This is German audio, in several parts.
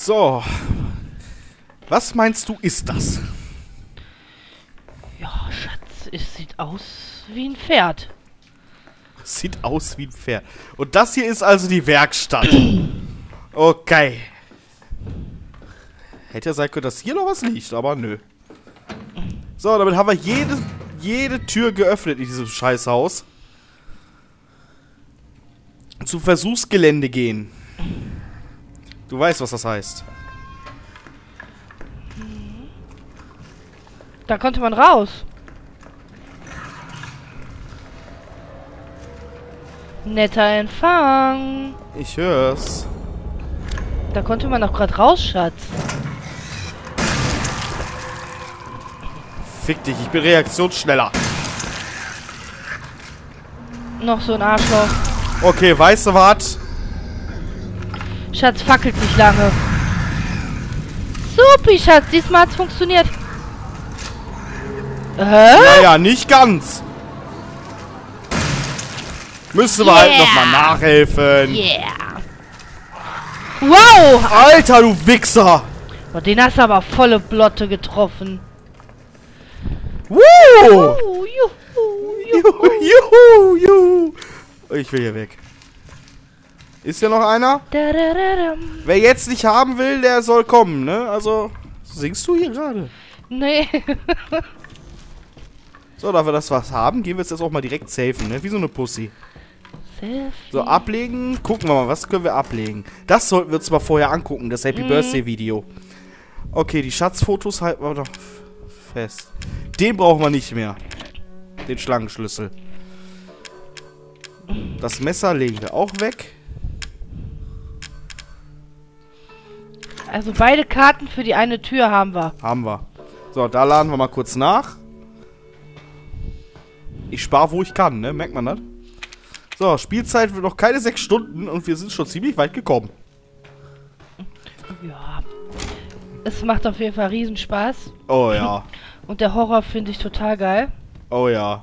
So. Was meinst du, ist das? Ja, Schatz, es sieht aus wie ein Pferd. Sieht aus wie ein Pferd. Und das hier ist also die Werkstatt. Okay. Hätte ja sein können, dass hier noch was liegt, aber nö. So, damit haben wir jede Tür geöffnet in diesem Scheißhaus. Zum Versuchsgelände gehen. Du weißt, was das heißt. Da konnte man raus. Netter Empfang. Ich hör's. Da konnte man doch gerade raus, Schatz. Fick dich, ich bin reaktionsschneller. Noch so ein Arschloch. Okay, weißt du was? Schatz, fackelt nicht lange. Supi, Schatz, diesmal hat's funktioniert. Naja, nicht ganz. Müssen wir halt nochmal nachhelfen. Yeah. Wow! Alter, du Wichser! Oh, den hast du aber volle Blotte getroffen. Woo! Juhu, Juhu, juhu, juhu. Ich will hier weg. Ist hier noch einer? Dadadadam. Wer jetzt nicht haben will, der soll kommen, ne? Also, singst du hier gerade? Nee. So, da wir das was haben, gehen wir jetzt auch mal direkt safen, ne? Wie so eine Pussy. So, ablegen. Gucken wir mal, was können wir ablegen? Das sollten wir uns mal vorher angucken, das Happy Birthday Video. Okay, die Schatzfotos halten wir doch fest. Den brauchen wir nicht mehr. Den Schlangenschlüssel. Das Messer legen wir auch weg. Also beide Karten für die eine Tür haben wir. Haben wir. So, da laden wir mal kurz nach. Ich spare, wo ich kann, ne? Merkt man das? So, Spielzeit wird noch keine 6 Stunden und wir sind schon ziemlich weit gekommen. Ja. Es macht auf jeden Fall Riesenspaß. Oh ja. Und der Horror finde ich total geil. Oh ja.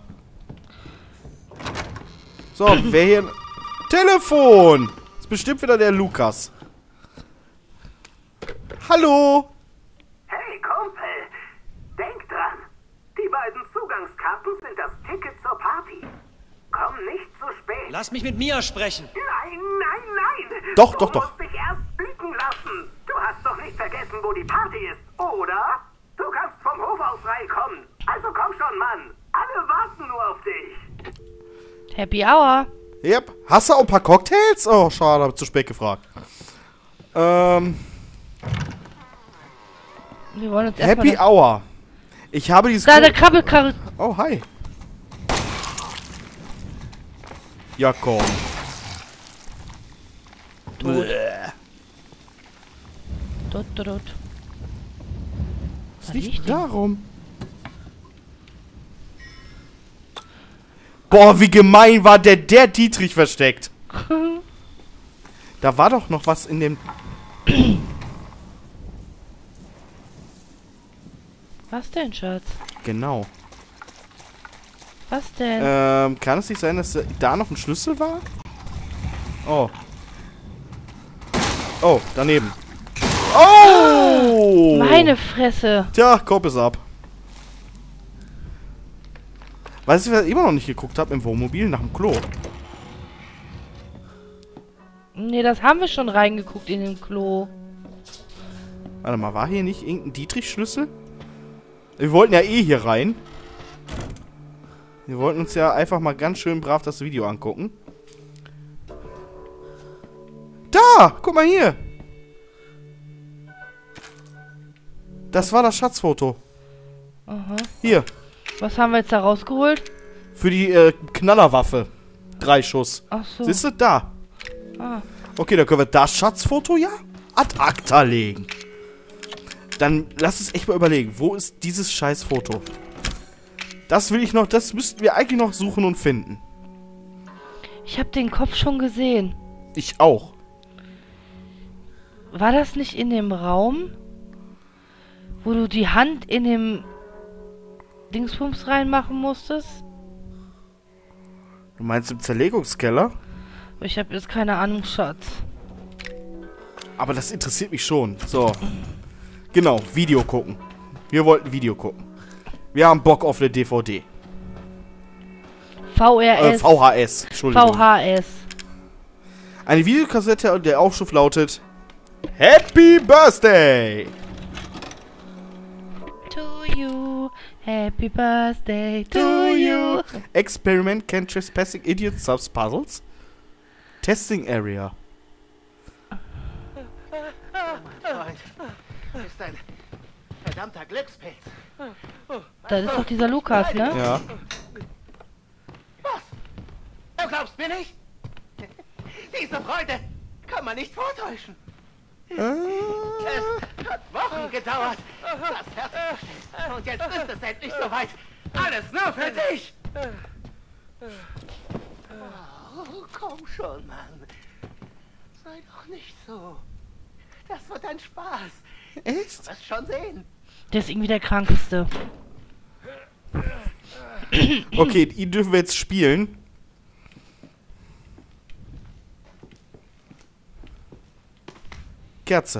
So, wer hier... Telefon! Das ist bestimmt wieder der Lukas. Hallo! Hey Kumpel, denk dran. Die beiden Zugangskarten sind das Ticket zur Party. Komm nicht zu spät. Lass mich mit Mia sprechen. Nein, nein, nein. Doch, du doch, doch. musst dich erst blicken lassen. Du hast doch nicht vergessen, wo die Party ist, oder? Du kannst vom Hof aus reinkommen. Also komm schon, Mann. Alle warten nur auf dich. Happy Hour. Yep. Hast du auch ein paar Cocktails? Oh, schade, hab ich zu spät gefragt. Wir wollen uns erstmal... Happy Hour. Ich habe dieses... Da, der Krabbelkarre. Oh, hi. Ja, komm. Tot. Es Was liegt liegt denn? darum. Boah, wie gemein war der Dietrich versteckt. Da war doch noch was in dem... Was denn, Schatz? Genau. Was denn? Kann es nicht sein, dass da noch ein Schlüssel war? Oh. Oh, daneben. Oh! Meine Fresse. Tja, Kopf ist ab. Weißt du, was ich immer noch nicht geguckt habe im Wohnmobil? Nach dem Klo. Nee, das haben wir schon reingeguckt in den Klo. Warte mal, war hier nicht irgendein Dietrich-Schlüssel? Wir wollten ja eh hier rein. Wir wollten uns ja einfach mal ganz schön brav das Video angucken. Da! Guck mal hier! Das war das Schatzfoto. Aha. Hier. Was haben wir jetzt da rausgeholt? Für die Knallerwaffe. 3 Schuss. Ach so. Siehst du? Da. Ah. Okay, dann können wir das Schatzfoto ja ad acta legen. Dann lass uns echt mal überlegen, wo ist dieses scheiß Foto? Das will ich noch, das müssten wir eigentlich noch suchen und finden. Ich habe den Kopf schon gesehen. Ich auch. War das nicht in dem Raum, wo du die Hand in dem Dingsbums reinmachen musstest? Du meinst im Zerlegungskeller? Ich habe jetzt keine Ahnung, Schatz. Aber das interessiert mich schon. So. Genau, Video gucken. Wir wollten Video gucken. Wir haben Bock auf eine DVD. VHS. Entschuldigung. VHS. Eine Videokassette und der Aufschrift lautet Happy Birthday! To you. Happy Birthday to you. Experiment can trespassing idiots solve puzzles? Testing area. Freund, ist ein verdammter Glückspilz. Das ist doch dieser Lukas, ne? Ja. Was? Du glaubst mir nicht? Diese Freude kann man nicht vortäuschen. Es hat Wochen gedauert. Das Herz. Und jetzt ist es endlich soweit. Alles nur für dich. Oh, komm schon, Mann. Sei doch nicht so. Das wird ein Spaß. Echt? Du wirst schon sehen. Der ist irgendwie der Krankeste. Okay, ihn dürfen wir jetzt spielen. Kerze.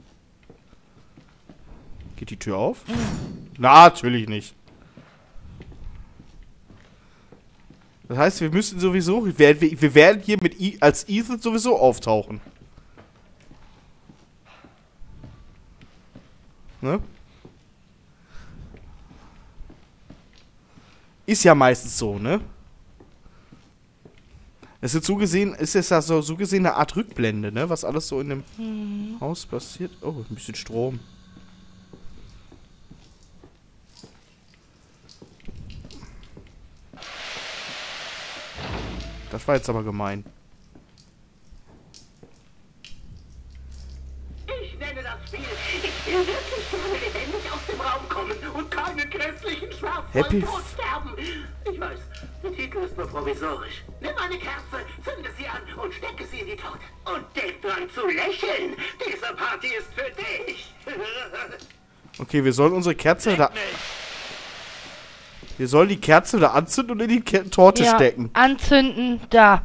Geht die Tür auf? Natürlich nicht. Das heißt, wir müssen sowieso, wir werden hier als Ethan sowieso auftauchen. Ne? Ist ja meistens so, ne? Es ist so gesehen, ist es ja so gesehen eine Art Rückblende, ne? Was alles so in dem Haus passiert. Oh, ein bisschen Strom. Das war jetzt aber gemein. Ich nenne das Spiel. Ich will wirklich gerne lebendig aus dem Raum kommen und keinen grässlichen schmerzvollen Tod sterben. Ich weiß, der Titel ist nur provisorisch. Nimm eine Kerze, zünde sie an und stecke sie in die Torte. Und denk dran zu lächeln. Diese Party ist für dich. Okay, wir sollen unsere Kerze da... Wir sollen die Kerze da anzünden und in die Torte stecken. Anzünden, da.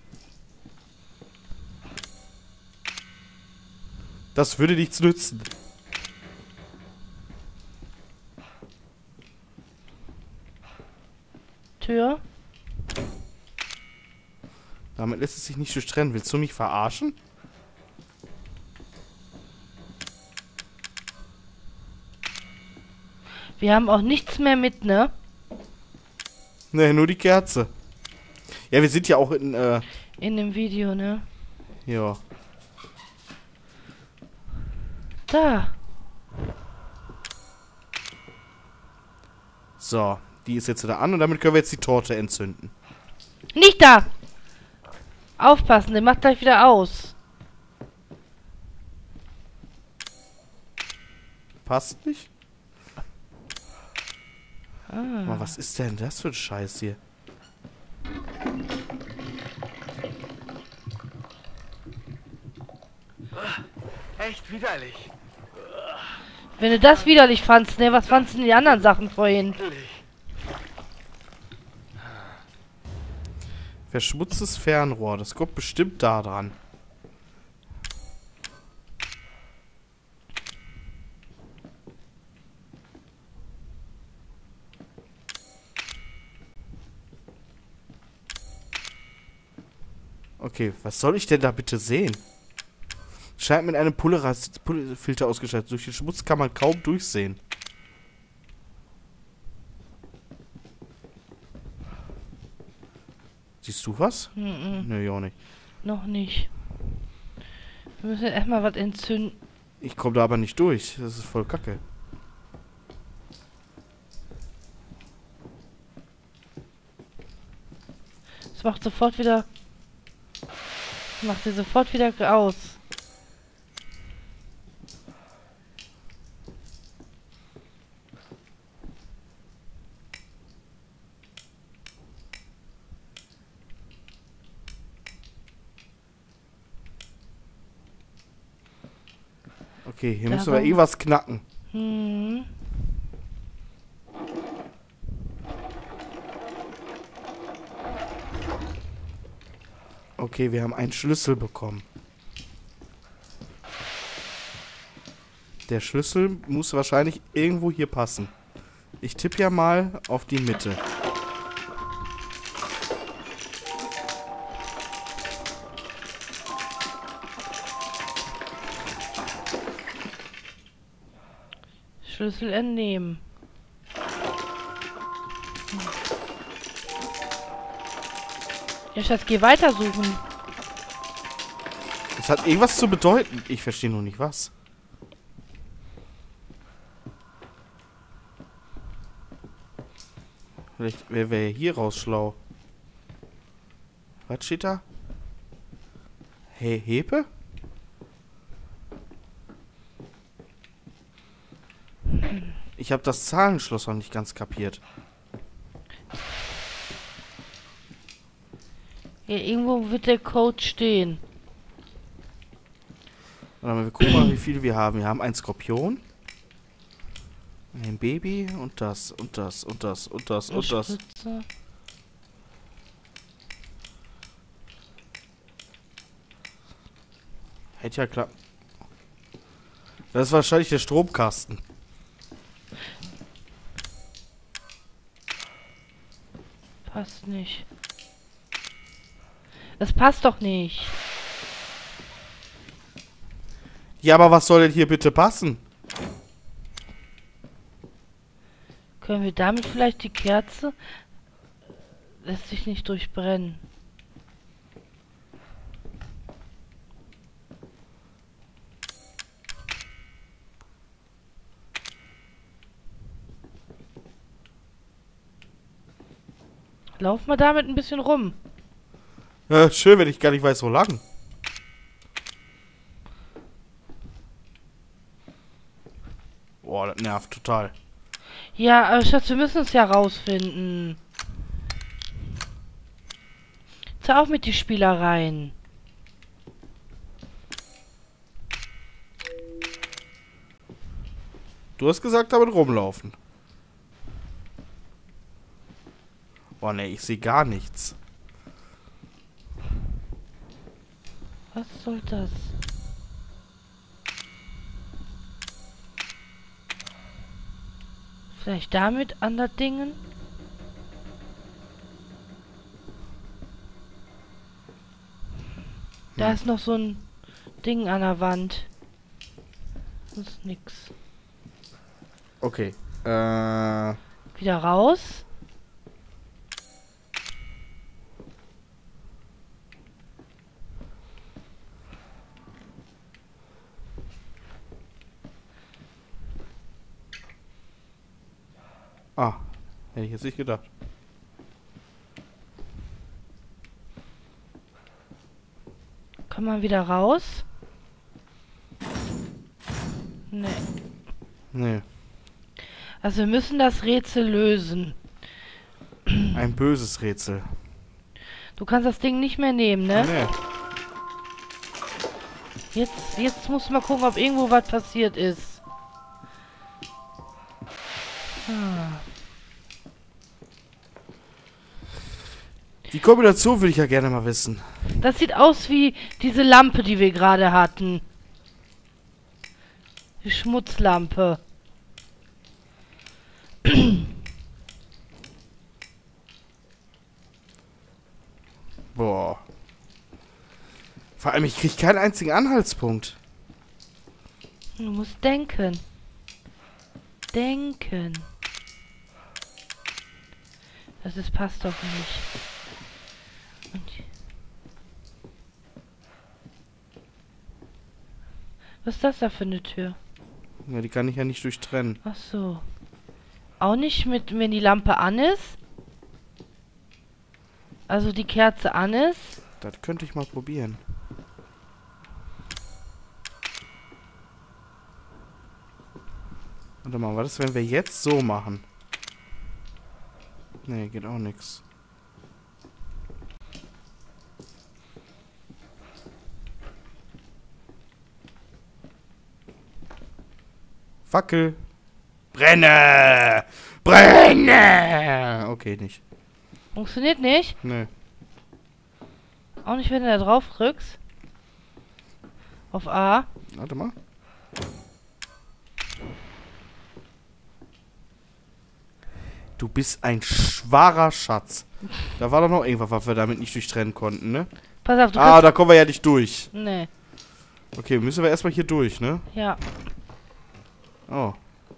Das würde nichts nützen. Tür. Damit lässt es sich nicht durchtrennen. Willst du mich verarschen? Wir haben auch nichts mehr mit, ne? Ne, nur die Kerze. Ja, wir sind ja auch in dem Video, ne? Ja. Da. So, die ist jetzt wieder an und damit können wir jetzt die Torte entzünden. Nicht da! Aufpassen, der macht gleich wieder aus. Passt nicht? Ah. Aber was ist denn das für ein Scheiß hier? Echt widerlich. Wenn du das widerlich fandst, ne? Was fandst du denn die anderen Sachen vorhin? Verschmutztes Fernrohr. Das kommt bestimmt da dran. Okay, was soll ich denn da bitte sehen? Scheint mit einem Polarizfilter ausgestattet. Durch den Schmutz kann man kaum durchsehen. Siehst du was? Nö, ja auch nicht. Noch nicht. Wir müssen erstmal was entzünden. Ich komme da aber nicht durch. Das ist voll kacke. Es macht sofort wieder... Macht sie sofort wieder aus. Okay, hier müssen wir eh was knacken. Hm. Okay, wir haben einen Schlüssel bekommen. Der Schlüssel muss wahrscheinlich irgendwo hier passen. Ich tippe ja mal auf die Mitte. Schlüssel entnehmen. Ja, Schatz, geh weiter suchen. Das hat irgendwas zu bedeuten. Ich verstehe nur nicht was. Vielleicht wäre hier raus schlau. Was steht da? Hey, Hepe? Ich habe das Zahlenschloss noch nicht ganz kapiert. Ja, irgendwo wird der Code stehen. Warte mal, wir gucken mal, wie viele wir haben. Wir haben einen Skorpion. Ein Baby und das und das und das und das und das. Spritze. Hätte ja klappen. Das ist wahrscheinlich der Stromkasten. Passt nicht. Das passt doch nicht. Ja, aber was soll denn hier bitte passen? Können wir damit vielleicht die Kerze? Lässt sich nicht durchbrennen. Lauf mal damit ein bisschen rum. Schön, wenn ich gar nicht weiß, wo lang. Boah, das nervt total. Ja, aber Schatz, wir müssen es ja rausfinden. Hör auf mit die Spielereien. Du hast gesagt, damit rumlaufen. Boah, ne, ich sehe gar nichts. Was soll das? Vielleicht damit an das Dingen? Da ist noch so ein Ding an der Wand. Das ist nix. Okay. Wieder raus. Ah, hätte ich jetzt nicht gedacht. Kann man wieder raus? Nee. Nee. Also wir müssen das Rätsel lösen. Ein böses Rätsel. Du kannst das Ding nicht mehr nehmen, ne? Nee. Jetzt muss man gucken, ob irgendwo was passiert ist. Die Kombination würde ich ja gerne mal wissen. Das sieht aus wie diese Lampe, die wir gerade hatten. Die Schmutzlampe. Boah. Vor allem, ich kriege keinen einzigen Anhaltspunkt. Du musst denken. Denken. Das passt doch nicht. Und was ist das da für eine Tür? Ja, die kann ich ja nicht durchtrennen. Ach so. Auch nicht mit, wenn die Lampe an ist? Also die Kerze an ist? Das könnte ich mal probieren. Warte mal, was ist, wenn wir jetzt so machen? Nee, geht auch nix. Fackel. Brenne! Brenne! Okay, nicht. Funktioniert nicht? Nee. Auch nicht, wenn du da drauf drückst. Auf A. Warte mal. Du bist ein wahrer Schatz. Da war doch noch irgendwas, was wir damit nicht durchtrennen konnten, ne? Pass auf, du Ah, da kommen wir ja nicht durch. Nee. Okay, müssen wir erstmal hier durch, ne? Ja. Oh.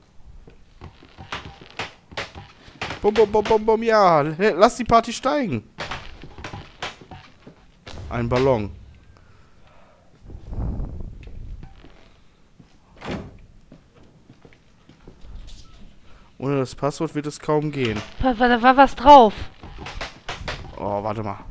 Bum, bum, bum, bum, bum, ja. Lass die Party steigen. Ein Ballon. Ohne das Passwort wird es kaum gehen. Da war was drauf. Oh, warte mal.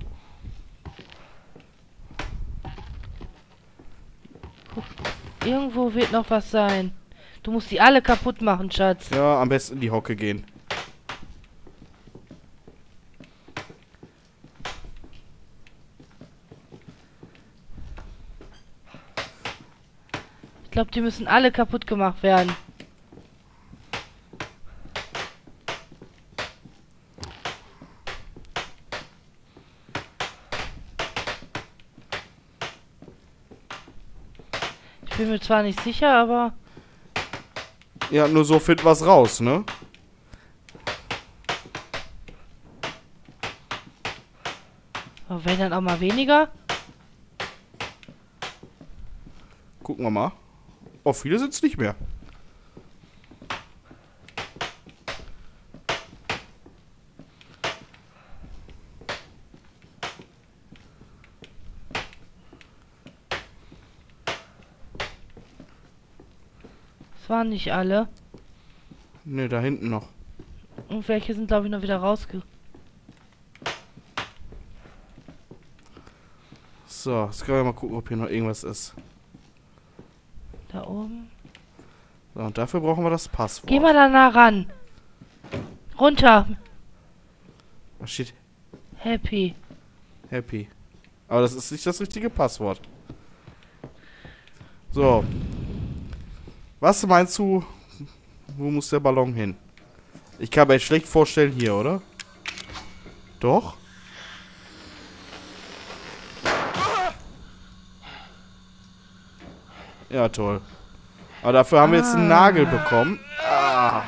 Irgendwo wird noch was sein. Du musst die alle kaputt machen, Schatz. Ja, am besten in die Hocke gehen. Ich glaube, die müssen alle kaputt gemacht werden. Ich bin mir zwar nicht sicher, aber... Ja, nur so finden wir es raus, ne? Aber wenn dann auch mal weniger. Gucken wir mal. Oh, viele sind es nicht mehr. Das waren nicht alle. Ne, da hinten noch. Und welche sind, glaube ich, noch wieder rausge... So, jetzt können wir mal gucken, ob hier noch irgendwas ist. Da oben. So, und dafür brauchen wir das Passwort. Geh mal da nah ran. Runter. Was steht? Happy. Happy. Aber das ist nicht das richtige Passwort. So. Was meinst du, wo muss der Ballon hin? Ich kann mir schlecht vorstellen hier, oder? Doch? Ja, toll. Aber dafür haben wir jetzt einen Nagel bekommen. Ah.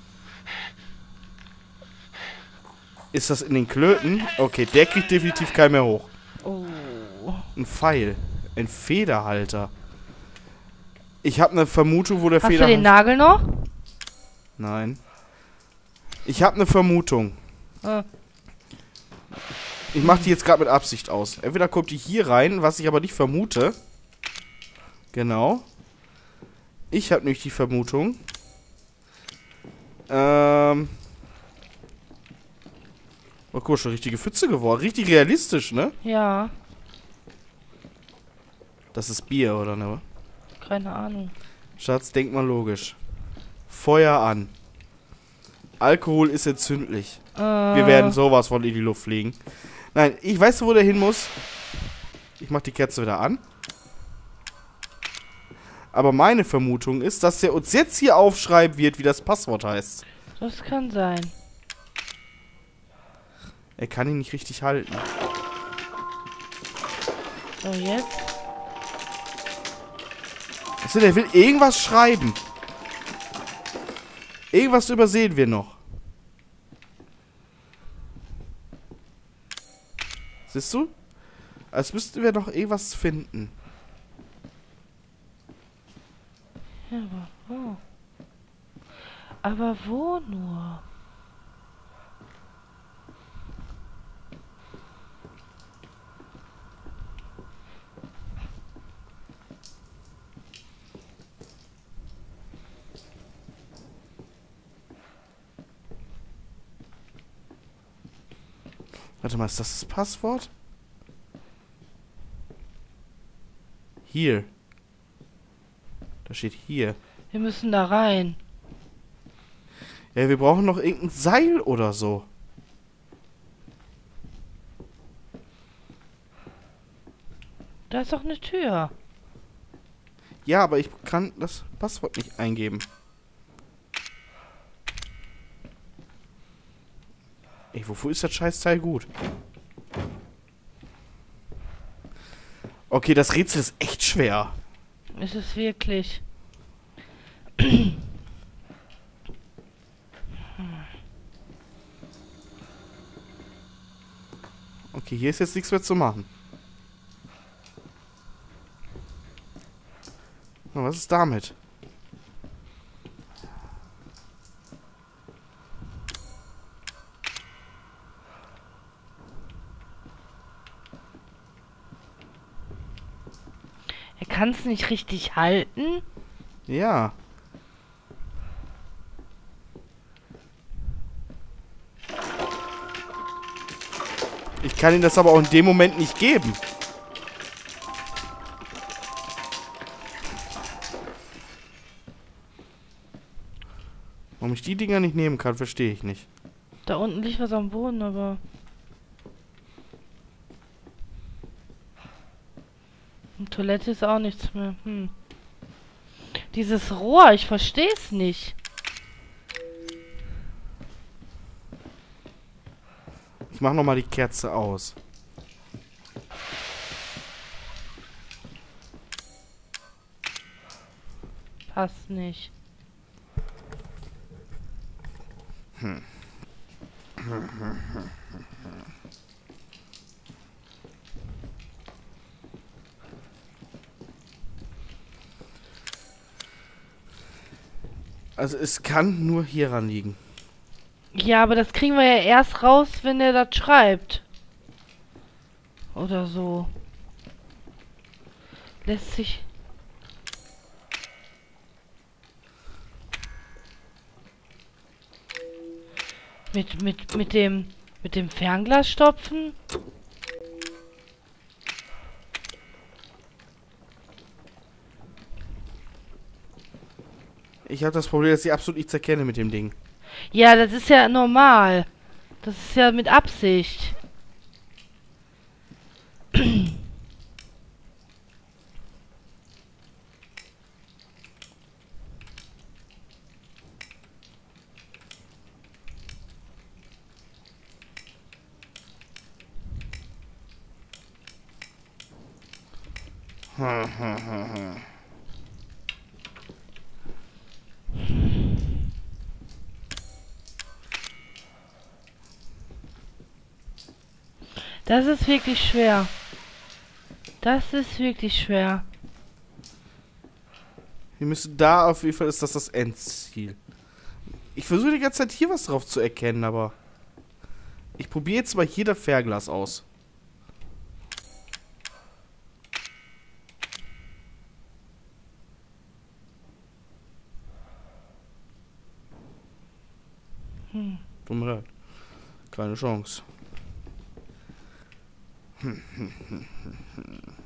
Ist das in den Klöten? Okay, der kriegt definitiv keinen mehr hoch. Oh. Ein Pfeil. Ein Federhalter. Ich habe eine Vermutung, wo der Hast du den Nagel noch? Nein. Ich habe eine Vermutung. Ah. Ich mache die jetzt gerade mit Absicht aus. Entweder kommt die hier rein, was ich aber nicht vermute. Genau. Ich habe nämlich die Vermutung. Oh, guck mal, schon richtige Pfütze geworden. Richtig realistisch, ne? Ja. Das ist Bier, oder ne? Keine Ahnung. Schatz, denk mal logisch. Feuer an. Alkohol ist entzündlich. Wir werden sowas von in die Luft fliegen. Nein, ich weiß, wo der hin muss. Ich mach die Kerze wieder an. Aber meine Vermutung ist, dass der uns jetzt hier aufschreiben wird, wie das Passwort heißt. Das kann sein. Er kann ihn nicht richtig halten. So, jetzt. Also, der will irgendwas schreiben. Irgendwas übersehen wir noch. Siehst du? Als müssten wir noch irgendwas finden. Ja, aber wo? Aber wo nur? Warte mal, ist das das Passwort? Hier. Da steht hier. Wir müssen da rein. Ja, wir brauchen noch irgendein Seil oder so. Da ist doch eine Tür. Ja, aber ich kann das Passwort nicht eingeben. Ey, wofür ist das Scheißteil gut? Okay, das Rätsel ist echt schwer. Ist es wirklich? Okay, hier ist jetzt nichts mehr zu machen. Na, was ist damit? Er kann es nicht richtig halten. Ja. Ich kann ihm das aber auch in dem Moment nicht geben. Warum ich die Dinger nicht nehmen kann, verstehe ich nicht. Da unten liegt was am Boden, aber... Und Toilette ist auch nichts mehr. Dieses Rohr, ich verstehe es nicht. Ich mach nochmal die Kerze aus. Passt nicht. Also es kann nur hieran liegen. Ja, aber das kriegen wir ja erst raus, wenn er das schreibt. Oder so. Lässt sich... Mit dem Fernglas stopfen? Ich habe das Problem, dass ich absolut nichts erkenne mit dem Ding. Ja, das ist ja normal. Das ist ja mit Absicht. Das ist wirklich schwer. Das ist wirklich schwer. Wir müssen da auf jeden Fall, ist das Endziel. Ich versuche die ganze Zeit hier was drauf zu erkennen, aber... Ich probiere jetzt mal hier das Fernglas aus. Tut mir leid. Keine Chance.